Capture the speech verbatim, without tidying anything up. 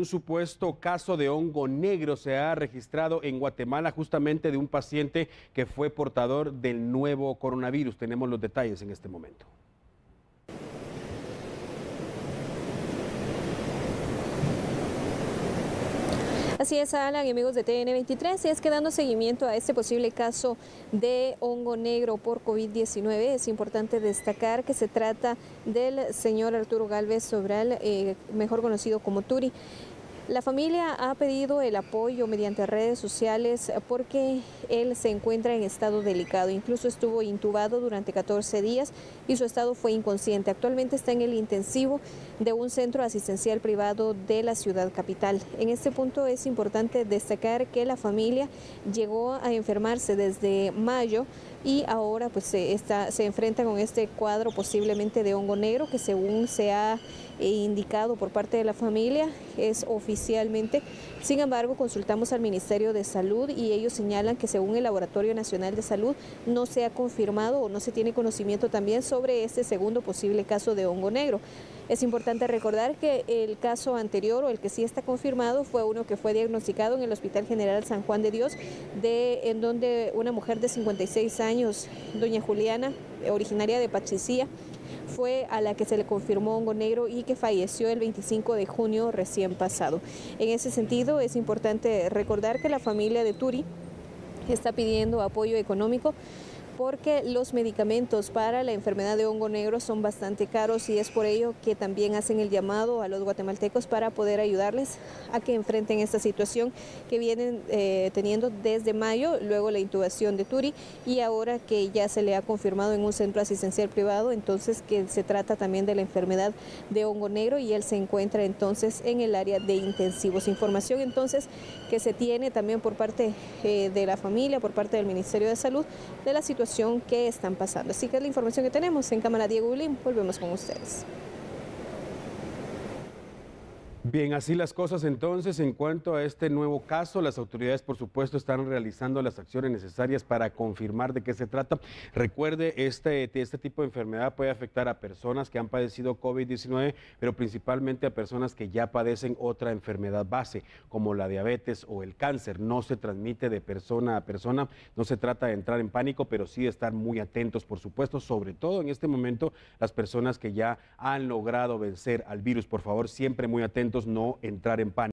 un supuesto caso de hongo negro se ha registrado en Guatemala, justamente de un paciente que fue portador del nuevo coronavirus. Tenemos los detalles en este momento. Así es, Alan y amigos de T N veintitrés, y es que dando seguimiento a este posible caso de hongo negro por COVID diecinueve, es importante destacar que se trata del señor Arturo Galvez Sobral, eh, mejor conocido como Turi. La familia ha pedido el apoyo mediante redes sociales porque él se encuentra en estado delicado. Incluso estuvo intubado durante catorce días y su estado fue inconsciente. Actualmente está en el intensivo de un centro asistencial privado de la ciudad capital. En este punto es importante destacar que la familia llegó a enfermarse desde mayo y ahora pues se, está, se enfrenta con este cuadro posiblemente de hongo negro que, según se ha indicado por parte de la familia, es oficialmente. Sin embargo, consultamos al Ministerio de Salud y ellos señalan que, según el Laboratorio Nacional de Salud, no se ha confirmado o no se tiene conocimiento también sobre este segundo posible caso de hongo negro. Es importante recordar que el caso anterior, o el que sí está confirmado, fue uno que fue diagnosticado en el Hospital General San Juan de Dios, de, en donde una mujer de cincuenta y seis años, doña Juliana, originaria de Pachicía, fue a la que se le confirmó hongo negro y que falleció el veinticinco de junio recién pasado. En ese sentido, es importante recordar que la familia de Turi está pidiendo apoyo económico porque los medicamentos para la enfermedad de hongo negro son bastante caros, y es por ello que también hacen el llamado a los guatemaltecos para poder ayudarles a que enfrenten esta situación que vienen eh, teniendo desde mayo, luego la intubación de Turi y ahora que ya se le ha confirmado en un centro asistencial privado, entonces que se trata también de la enfermedad de hongo negro y él se encuentra entonces en el área de intensivos. Información entonces que se tiene también por parte eh, de la familia, por parte del Ministerio de Salud, de la situación que están pasando. Así que es la información que tenemos. En cámara, Diego Ulín, volvemos con ustedes. Bien, así las cosas entonces. En cuanto a este nuevo caso, las autoridades por supuesto están realizando las acciones necesarias para confirmar de qué se trata. Recuerde, este, este tipo de enfermedad puede afectar a personas que han padecido COVID diecinueve, pero principalmente a personas que ya padecen otra enfermedad base, como la diabetes o el cáncer. No se transmite de persona a persona, no se trata de entrar en pánico, pero sí de estar muy atentos, por supuesto, sobre todo en este momento las personas que ya han logrado vencer al virus. Por favor, siempre muy atentos, no entrar en pánico.